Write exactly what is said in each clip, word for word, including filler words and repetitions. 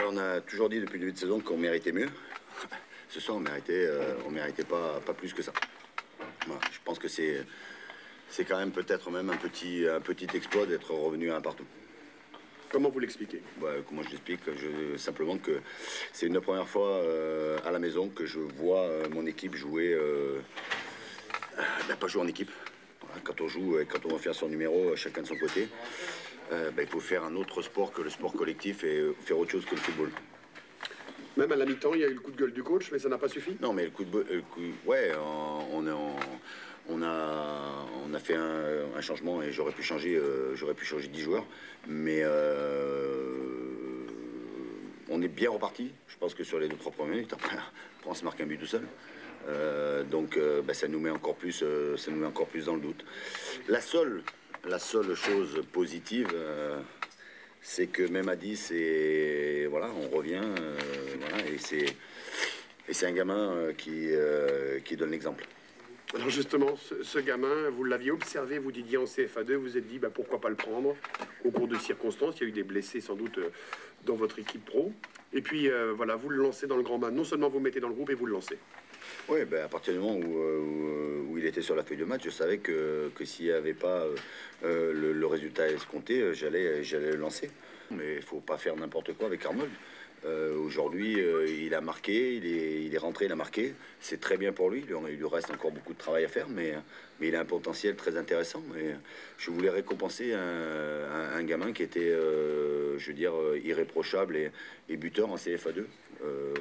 Ben, on a toujours dit depuis le début de saison qu'on méritait mieux. Ce soir, on méritait, euh, on méritait pas, pas plus que ça. Voilà, je pense que c'est c'est quand même peut-être même un petit, un petit exploit d'être revenu à un partout. Comment vous l'expliquez? Bah, comment je l'explique? Je, simplement que c'est une première fois euh, à la maison que je vois euh, mon équipe jouer, euh, bah, pas jouer en équipe. Voilà, quand on joue, quand on va faire son numéro, chacun de son côté, euh, bah, il faut faire un autre sport que le sport collectif et faire autre chose que le football. Même à la mi-temps, il y a eu le coup de gueule du coach, mais ça n'a pas suffi? Non, mais le coup de... Le coup, ouais, on, on, on, a, on a fait un, un changement et j'aurais pu changer euh, j'aurais pu changer dix joueurs. Mais euh, on est bien reparti. Je pense que sur les deux, trois premières minutes, après, on se marque un but tout seul. Euh, donc euh, bah, ça nous met encore plus, euh, ça nous met encore plus dans le doute. La seule, la seule chose positive... Euh, c'est que même à dix, et voilà, on revient, euh, voilà, et c'est et c'est un gamin euh, qui, euh, qui donne l'exemple. Alors justement, ce, ce gamin, vous l'aviez observé, vous disiez en C F A deux, vous vous êtes dit bah, pourquoi pas le prendre au cours de circonstances. Il y a eu des blessés sans doute euh, dans votre équipe pro. Et puis euh, voilà, vous le lancez dans le grand bain. Non seulement vous mettez dans le groupe et vous le lancez. Oui, ben, à partir du moment où, où, où il était sur la feuille de match, je savais que, que s'il n'y avait pas euh, le, le résultat escompté, j'allais j'allais le lancer. Mais il ne faut pas faire n'importe quoi avec Arnold. Euh, Aujourd'hui, euh, il a marqué, il est, il est rentré, il a marqué. C'est très bien pour lui. Il lui reste encore beaucoup de travail à faire, mais, mais il a un potentiel très intéressant. Et je voulais récompenser un, un, un gamin qui était, euh, je veux dire, irréprochable et, et buteur en C F A deux. Euh,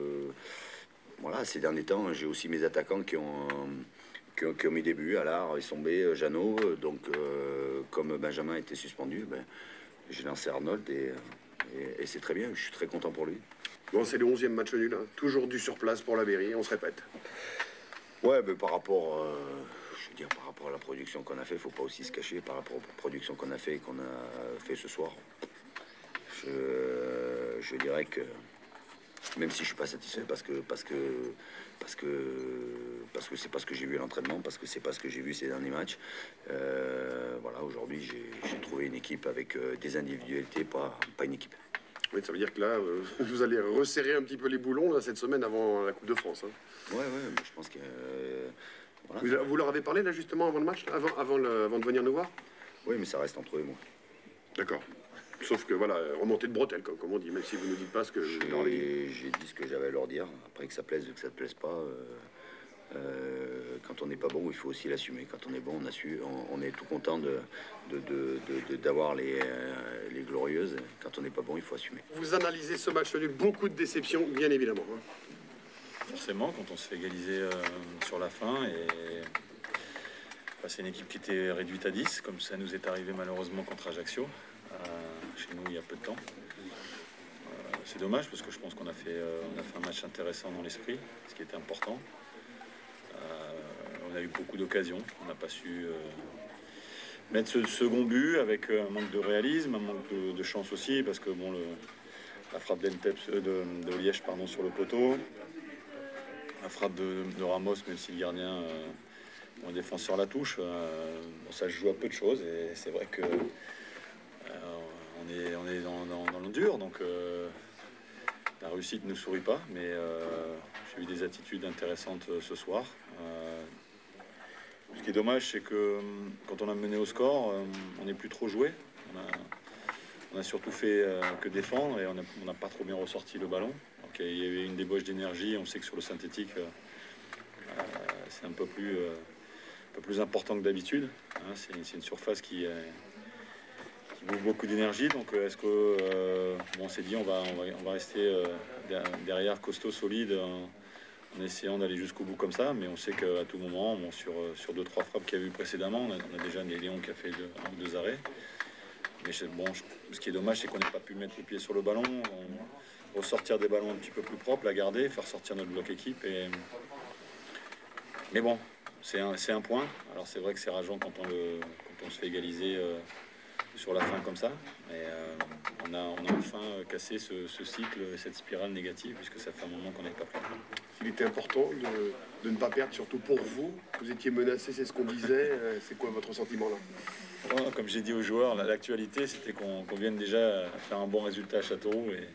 Voilà, ces derniers temps, j'ai aussi mes attaquants qui ont, qui ont, qui ont mis des buts. Allard, Issombé, Jeannot. Donc, euh, comme Benjamin était suspendu, ben, j'ai lancé Arnold et, et, et c'est très bien. Je suis très content pour lui. Bon, c'est le onzième match nul. Hein. Toujours du surplace pour la Berry. On se répète. Ouais, mais par rapport, euh, je veux dire, par rapport à la production qu'on a fait, il ne faut pas aussi se cacher. Par rapport à la production qu'on a fait et qu'on a fait ce soir, je, je dirais que... Même si je suis pas satisfait parce que parce que parce que parce que c'est pas ce que j'ai vu à l'entraînement, parce que c'est pas ce que j'ai vu ces derniers matchs. Euh, voilà, aujourd'hui j'ai trouvé une équipe avec euh, des individualités, pas pas une équipe. Oui, ça veut dire que là, euh, vous allez resserrer un petit peu les boulons là, cette semaine avant la Coupe de France. Hein. Ouais, ouais, mais je pense que euh, voilà. vous, vous leur avez parlé là justement avant le match, là, avant avant, le, avant de venir nous voir? Oui, mais ça reste entre eux et moi. D'accord. Sauf que voilà, remontée de bretelles, comme, comme on dit, même si vous ne dites pas ce que je leur ai dit. J'ai dit ce que j'avais à leur dire. Après que ça plaise ou que ça ne plaise pas, euh, euh, quand on n'est pas bon, il faut aussi l'assumer. Quand on est bon, on, assume, on, on est tout content de, de, de, de, d'avoir les, euh, les glorieuses. Quand on n'est pas bon, il faut assumer. Vous analysez ce match nul, beaucoup de déceptions, bien évidemment. Hein. Forcément, quand on se fait égaliser euh, sur la fin, et bah, c'est une équipe qui était réduite à dix, comme ça nous est arrivé malheureusement contre Ajaccio. Euh, chez nous il y a peu de temps. Euh, c'est dommage parce que je pense qu'on a, euh, a fait un match intéressant dans l'esprit, ce qui était important. Euh, on a eu beaucoup d'occasions, on n'a pas su euh, mettre ce second but avec un manque de réalisme, un manque de, de chance aussi, parce que bon, le, la frappe d'Entep, de, de Liège pardon, sur le poteau, la frappe de, de Ramos, même si le gardien euh, ou un défenseur la touche, euh, bon, ça se joue à peu de choses et c'est vrai que On est, on est dans, dans, dans le dur, donc euh, la réussite ne sourit pas, mais euh, j'ai eu des attitudes intéressantes euh, ce soir. Euh, ce qui est dommage, c'est que quand on a mené au score, euh, on n'est plus trop joué. On a, on a surtout fait euh, que défendre et on n'a pas trop bien ressorti le ballon. Donc, il y avait une débauche d'énergie. On sait que sur le synthétique, euh, euh, c'est un peu plus, euh, un peu plus important que d'habitude. Hein, c'est une surface qui est beaucoup d'énergie, donc est-ce que euh, bon, on s'est dit on va, on va, on va rester euh, derrière costaud, solide, en, en essayant d'aller jusqu'au bout comme ça, mais on sait qu'à tout moment, bon, sur, sur deux trois frappes qu'il y a eu précédemment, on a, on a déjà des Léon qui a fait deux, un ou deux arrêts. Mais bon, je, ce qui est dommage, c'est qu'on n'ait pas pu mettre le pied sur le ballon, on, ressortir des ballons un petit peu plus propres, la garder, faire sortir notre bloc équipe. Et... Mais bon, c'est un, c'est un point. Alors c'est vrai que c'est rageant quand on, le, quand on se fait égaliser euh, sur la fin comme ça. Mais euh, on, a, on a enfin cassé ce, ce cycle, cette spirale négative, puisque ça fait un moment qu'on n'est pas pris. Il était important de, de ne pas perdre, surtout pour vous. Vous étiez menacé, c'est ce qu'on disait. C'est quoi votre sentiment là? Comme j'ai dit aux joueurs, l'actualité c'était qu'on qu'on vienne déjà faire un bon résultat à Châteauroux et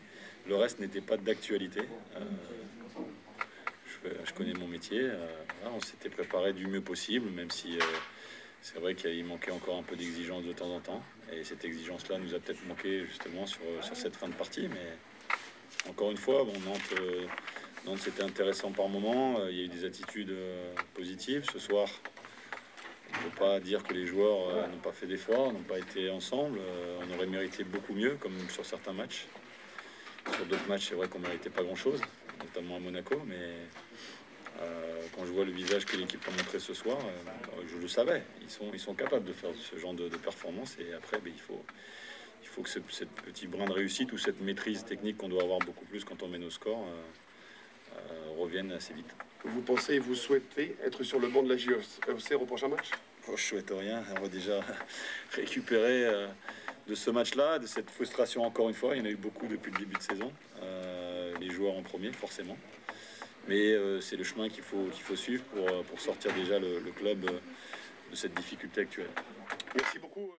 le reste n'était pas d'actualité. Euh, je, je connais mon métier. Euh, voilà, on s'était préparé du mieux possible, même si euh, c'est vrai qu'il manquait encore un peu d'exigence de temps en temps. Et cette exigence-là nous a peut-être manqué justement sur, sur cette fin de partie. Mais encore une fois, bon, Nantes, euh, Nantes c'était intéressant par moment. Il y a eu des attitudes euh, positives. Ce soir, on ne peut pas dire que les joueurs euh, n'ont pas fait d'efforts, n'ont pas été ensemble. Euh, on aurait mérité beaucoup mieux, comme sur certains matchs. Sur d'autres matchs, c'est vrai qu'on ne méritait pas grand-chose, notamment à Monaco. Mais euh, quand je vois le visage que l'équipe a montré ce soir, euh, je le savais. Ils sont, ils sont capables de faire ce genre de, de performance. Et après, ben, il faut, il faut que ce cette petit brin de réussite ou cette maîtrise technique qu'on doit avoir beaucoup plus quand on mène au score euh, euh, revienne assez vite. Vous pensez et vous souhaitez être sur le banc de la J O C au prochain match? Oh, je souhaite rien. On va déjà récupérer euh, de ce match-là, de cette frustration encore une fois. Il y en a eu beaucoup depuis le début de saison. Euh, les joueurs en premier, forcément. Mais euh, c'est le chemin qu'il faut, qu'il faut suivre pour, pour sortir déjà le, le club de cette difficulté actuelle. Merci beaucoup.